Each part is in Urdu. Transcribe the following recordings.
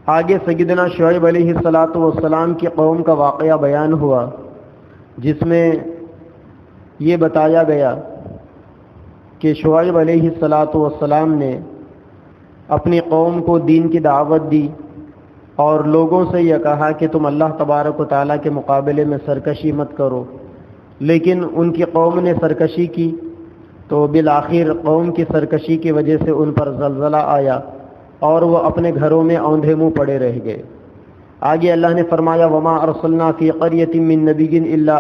آگے سیدنا شعیب علیہ السلام کی قوم کا واقعہ بیان ہوا، جس میں یہ بتایا گیا کہ شعیب علیہ السلام نے اپنی قوم کو دین کی دعوت دی اور لوگوں سے یہ کہا کہ تم اللہ تبارک و تعالیٰ کے مقابلے میں سرکشی مت کرو، لیکن ان کی قوم نے سرکشی کی تو بالآخر قوم کی سرکشی کی وجہ سے ان پر زلزلہ آیا اور وہ اپنے گھروں میں اوندھے منہ پڑے رہ گئے۔ آگے اللہ نے فرمایا وما ارسلنا فی قریۃ من نبی الا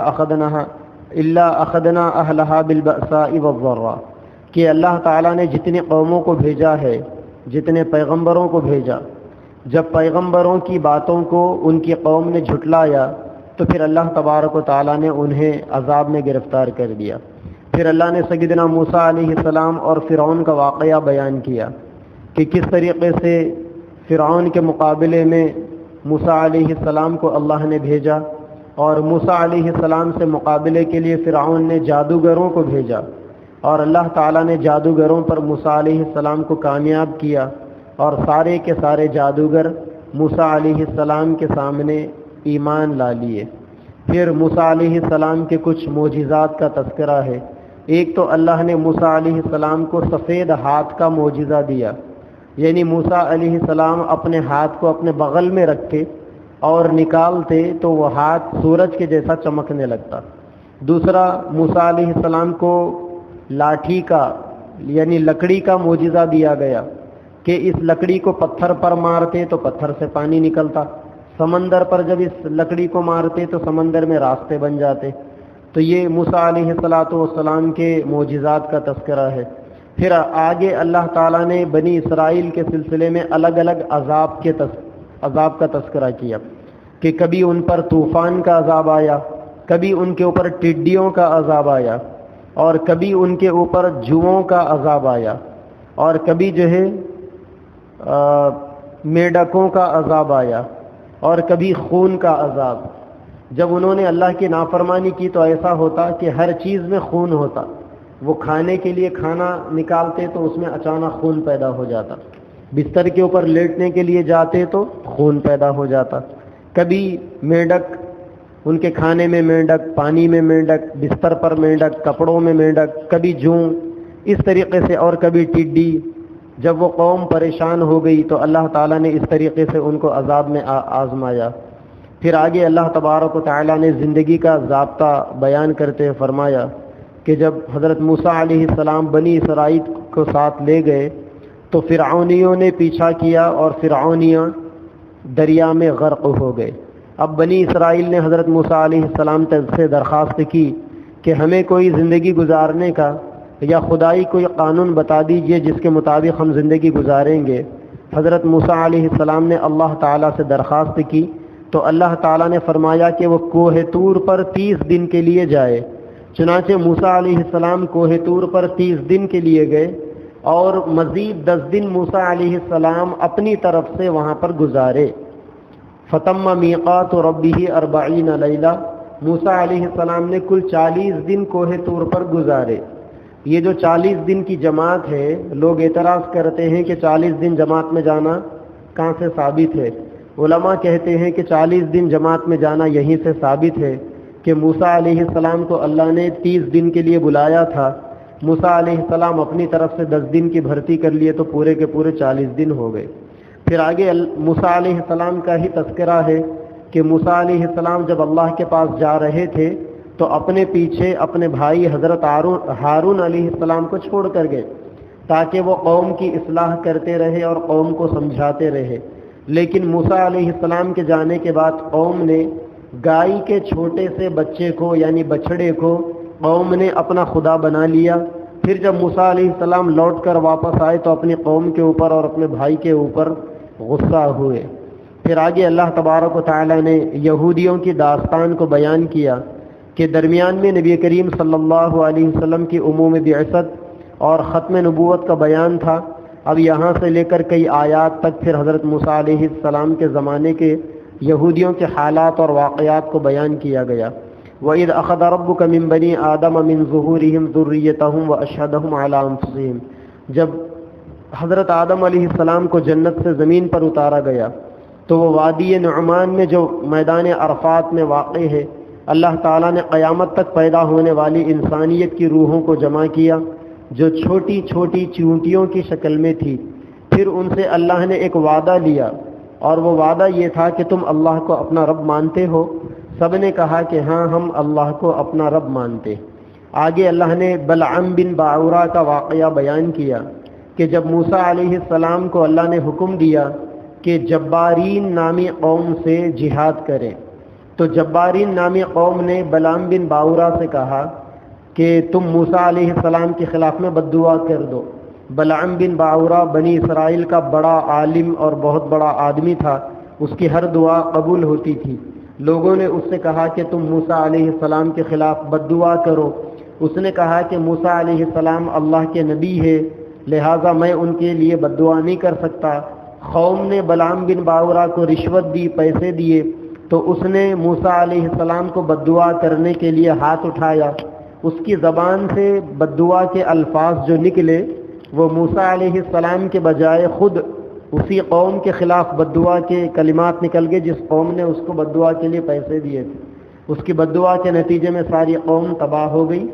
اخذنا اہلها بالبأساء والضراء، کہ اللہ تعالیٰ نے جتنی قوموں کو بھیجا ہے، جتنے پیغمبروں کو بھیجا، جب پیغمبروں کی باتوں کو ان کی قوم نے جھٹلایا تو پھر اللہ تبارک و تعالیٰ نے انہیں عذاب میں گرفتار کر دیا۔ پھر اللہ نے سیدنا موسیٰ علیہ السلام اور فرعون کا واقعہ بیان کیا کہ کس طریقے سے فرعون کے مقابلے میں موسیٰ علیہ السلام کو اللہ نے بھیجا، اور موسیٰ علیہ السلام سے مقابلے کے لیے فرعون نے جادوگروں کو بھیجا، اور اللہ تعالیٰ نے جادوگروں پر موسیٰ علیہ السلام کو کامیاب کیا، اور سارے کے سارے جادوگر موسیٰ علیہ السلام کے سامنے ایمان لا لیے۔ پھر موسیٰ علیہ السلام کے کچھ معجزات کا تذکرہ ہے۔ ایک تو اللہ نے موسیٰ علیہ السلام کو سفید ہاتھ کا معجزہ دیا، یعنی موسیٰ علیہ السلام اپنے ہاتھ کو اپنے بغل میں رکھتے اور نکالتے تو وہ ہاتھ سورج کے جیسا چمکنے لگتا۔ دوسرا، موسیٰ علیہ السلام کو لاٹھی کا یعنی لکڑی کا معجزہ دیا گیا کہ اس لکڑی کو پتھر پر مارتے تو پتھر سے پانی نکلتا، سمندر پر جب اس لکڑی کو مارتے تو سمندر میں راستے بن جاتے۔ تو یہ موسیٰ علیہ السلام کے معجزات کا تذکرہ ہے۔ پھر آگے اللہ تعالیٰ نے بنی اسرائیل کے سلسلے میں الگ الگ عذاب کا تذکرہ کیا کہ کبھی ان پر طوفان کا عذاب آیا، کبھی ان کے اوپر ٹڈیوں کا عذاب آیا، اور کبھی ان کے اوپر جوؤں کا عذاب آیا، اور کبھی جو ہے میڈکوں کا عذاب آیا، اور کبھی خون کا عذاب۔ جب انہوں نے اللہ کی نافرمانی کی تو ایسا ہوتا کہ ہر چیز میں خون ہوتا، وہ کھانے کے لیے کھانا نکالتے تو اس میں اچانک خون پیدا ہو جاتا، بستر کے اوپر لیٹنے کے لیے جاتے تو خون پیدا ہو جاتا، کبھی میڈک، ان کے کھانے میں میڈک، پانی میں میڈک، بستر پر میڈک، کپڑوں میں میڈک، کبھی جوں، اس طریقے سے، اور کبھی ٹڈی۔ جب وہ قوم پریشان ہو گئی تو اللہ تعالیٰ نے اس طریقے سے ان کو عذاب میں آزمایا۔ پھر آگے اللہ تبارک و تعالیٰ نے زندگی کا ضابطہ بیان کرتے ہوئے فرمایا کہ جب حضرت موسیٰ علیہ السلام بنی اسرائیل کو ساتھ لے گئے تو فرعونیوں نے پیچھا کیا اور فرعونیاں دریا میں غرق ہو گئے۔ اب بنی اسرائیل نے حضرت موسیٰ علیہ السلام سے درخواست کی کہ ہمیں کوئی زندگی گزارنے کا یا خدائی کوئی قانون بتا دیجئے جس کے مطابق ہم زندگی گزاریں گے۔ حضرت موسیٰ علیہ السلام نے اللہ تعالیٰ سے درخواست کی تو اللہ تعالیٰ نے فرمایا کہ وہ کوہ طور پر 30 دن کے لیے جائے۔ چنانچہ موسیٰ علیہ السلام کوہ طور پر 30 دن کے لیے گئے، اور مزید 10 دن موسیٰ علیہ السلام اپنی طرف سے وہاں پر گزارے۔ فتم میقات ربہ 40 لیلہ، موسیٰ علیہ السلام نے کل 40 دن کوہ طور پر گزارے۔ یہ جو 40 دن کی جماعت ہے، لوگ اعتراض کرتے ہیں کہ 40 دن جماعت میں جانا کہاں سے ثابت ہے؟ علماء کہتے ہیں کہ 40 دن جماعت میں جانا یہیں سے ثابت ہے کہ موسیٰ علیہ السلام کو اللہ نے 30 دن کے لیے بلایا تھا، موسیٰ علیہ السلام اپنی طرف سے 10 دن کی بھرتی کر لیے تو پورے کے پورے 40 دن ہو گئے۔ پھر آگے موسیٰ علیہ السلام کا ہی تذکرہ ہے کہ موسیٰ علیہ السلام جب اللہ کے پاس جا رہے تھے تو اپنے پیچھے اپنے بھائی حضرت ہارون علیہ السلام کو چھوڑ کر گئے تاکہ وہ قوم کی اصلاح کرتے رہے اور قوم کو سمجھاتے رہے۔ لیکن موسیٰ علیہ السلام کے جانے کے بعد قوم نے گائے کے چھوٹے سے بچے کو یعنی بچڑے کو قوم نے اپنا خدا بنا لیا۔ پھر جب موسیٰ علیہ السلام لوٹ کر واپس آئے تو اپنی قوم کے اوپر اور اپنے بھائی کے اوپر غصہ ہوئے۔ پھر آگے اللہ تبارک و تعالی نے یہودیوں کی داستان کو بیان کیا کہ درمیان میں نبی کریم صلی اللہ علیہ وسلم کی عموم بعثت اور ختم نبوت کا بیان تھا۔ اب یہاں سے لے کر کئی آیات تک پھر حضرت موسیٰ علیہ السلام کے زمانے کے یہودیوں کے حالات اور واقعات کو بیان کیا گیا۔ وَإِذْ أَخَذَ رَبُّكَ مِنْ بَنِي آدَمَ مِنْ ظُهُورِهِمْ ذُرِّيَّتَهُمْ وَأَشْهَدَهُمْ عَلَىٰ أَنفُسِهِمْ، جب حضرت آدم علیہ السلام کو جنت سے زمین پر اتارا گیا تو وہ وادی نعمان میں جو میدان عرفات میں واقع ہے، اللہ تعالیٰ نے قیامت تک پیدا ہونے والی انسانیت کی روحوں کو جمع کیا جو چھوٹی چھوٹی چیونٹیوں کی شکل میں تھی۔ پھر ان سے اللہ نے ایک وعدہ لیا، اور وہ وعدہ یہ تھا کہ تم اللہ کو اپنا رب مانتے ہو؟ سب نے کہا کہ ہاں، ہم اللہ کو اپنا رب مانتے۔ آگے اللہ نے بلعام بن باعورہ کا واقعہ بیان کیا کہ جب موسیٰ علیہ السلام کو اللہ نے حکم دیا کہ جبارین نامی قوم سے جہاد کریں، تو جبارین نامی قوم نے بلعام بن باعورہ سے کہا کہ تم موسیٰ علیہ السلام کے خلاف میں بد دعا کر دو۔ بلعام بن باعورہ بنی اسرائیل کا بڑا عالم اور بہت بڑا آدمی تھا، اس کی ہر دعا قبول ہوتی تھی۔ لوگوں نے اس سے کہا کہ تم موسیٰ علیہ السلام کے خلاف بد دعا کرو۔ اس نے کہا کہ موسیٰ علیہ السلام اللہ کے نبی ہے، لہٰذا میں ان کے لیے بد دعا نہیں کر سکتا۔ قوم نے بلعام بن باعورہ کو رشوت دی، پیسے دیے، تو اس نے موسیٰ علیہ السلام کو بد دعا کرنے کے لیے ہاتھ اٹھایا۔ اس کی زبان سے بد دعا کے الفاظ جو نکلے وہ موسیٰ علیہ السلام کے بجائے خود اسی قوم کے خلاف بد دعا کے کلمات نکل گئے جس قوم نے اس کو بد دعا کے لیے پیسے دیے تھے۔ اس کی بد دعا کے نتیجے میں ساری قوم تباہ ہو گئی،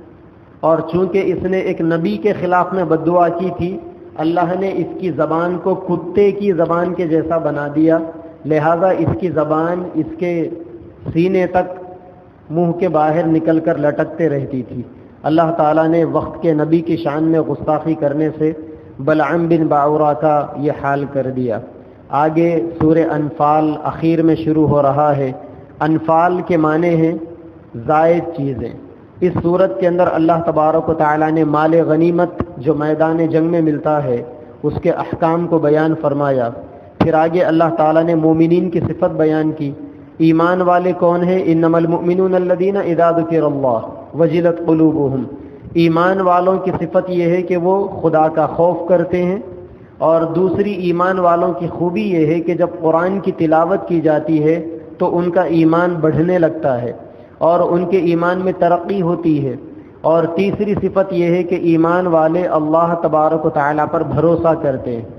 اور چونکہ اس نے ایک نبی کے خلاف میں بد دعا کی تھی، اللہ نے اس کی زبان کو کتے کی زبان کے جیسا بنا دیا، لہذا اس کی زبان اس کے سینے تک منہ کے باہر نکل کر لٹکتے رہتی تھی۔ اللہ تعالیٰ نے وقت کے نبی کی شان میں گستاخی کرنے سے بلعام بن باعورہ کا یہ حال کر دیا۔ آگے سورہ انفال اخیر میں شروع ہو رہا ہے۔ انفال کے معنی ہیں زائد چیزیں۔ اس صورت کے اندر اللہ تبارک و تعالیٰ نے مال غنیمت جو میدان جنگ میں ملتا ہے اس کے احکام کو بیان فرمایا۔ پھر آگے اللہ تعالیٰ نے مومنین کی صفت بیان کی۔ ایمان والے کون ہیں؟ انما المؤمنون الذین اذا ذکر اللہ وجلت قلوبہم۔ ایمان والوں کی صفت یہ ہے کہ وہ خدا کا خوف کرتے ہیں، اور دوسری ایمان والوں کی خوبی یہ ہے کہ جب قرآن کی تلاوت کی جاتی ہے تو ان کا ایمان بڑھنے لگتا ہے اور ان کے ایمان میں ترقی ہوتی ہے۔ اور تیسری صفت یہ ہے کہ ایمان والے اللہ تبارک و تعالیٰ پر بھروسہ کرتے ہیں۔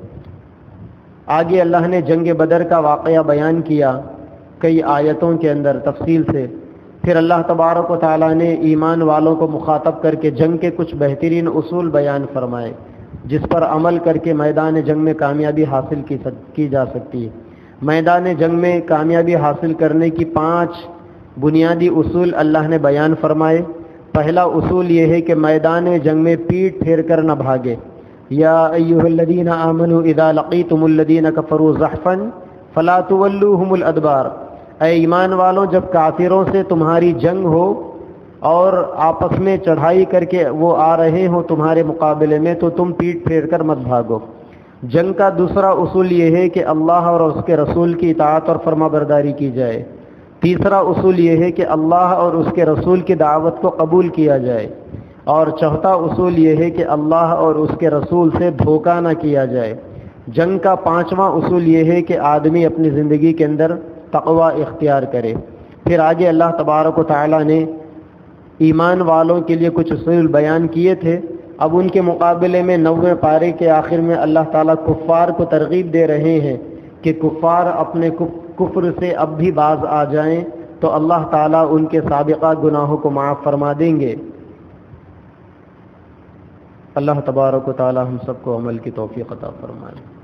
آگے اللہ نے جنگ بدر کا واقعہ بیان کیا کئی آیتوں کے اندر تفصیل سے۔ پھر اللہ تبارک و تعالیٰ نے ایمان والوں کو مخاطب کر کے جنگ کے کچھ بہترین اصول بیان فرمائے جس پر عمل کر کے میدان جنگ میں کامیابی حاصل کی جا سکتی ہے۔ میدان جنگ میں کامیابی حاصل کرنے کی 5 بنیادی اصول اللہ نے بیان فرمائے۔ پہلا اصول یہ ہے کہ میدان جنگ میں پیٹھ پھیر کر نہ بھاگے۔ یا ایھا الذین آمنوا اذا لقیتم الذین کفروا زحفا فلا تولوہم الادبار۔ اے ایمان والوں، جب کافروں سے تمہاری جنگ ہو اور آپس میں چڑھائی کر کے وہ آ رہے ہوں تمہارے مقابلے میں تو تم پیٹھ پھیر کر مت بھاگو۔ جنگ کا دوسرا اصول یہ ہے کہ اللہ اور اس کے رسول کی اطاعت اور فرما برداری کی جائے۔ تیسرا اصول یہ ہے کہ اللہ اور اس کے رسول کی دعوت کو قبول کیا جائے۔ اور چوتھا اصول یہ ہے کہ اللہ اور اس کے رسول سے دھوکہ نہ کیا جائے۔ جنگ کا 5واں اصول یہ ہے کہ آدمی اپنی زندگی کے اندر تقوی اختیار کرے۔ پھر آگے اللہ تبارک و تعالیٰ نے ایمان والوں کے لیے کچھ اصول بیان کیے تھے، اب ان کے مقابلے میں 9ویں پارے کے آخر میں اللہ تعالیٰ کفار کو ترغیب دے رہے ہیں کہ کفار اپنے کفر سے اب بھی باز آ جائیں تو اللہ تعالیٰ ان کے سابقہ گناہوں کو معاف فرما دیں گے۔ اللہ تبارک و تعالیٰ ہم سب کو عمل کی توفیق عطا فرمائے۔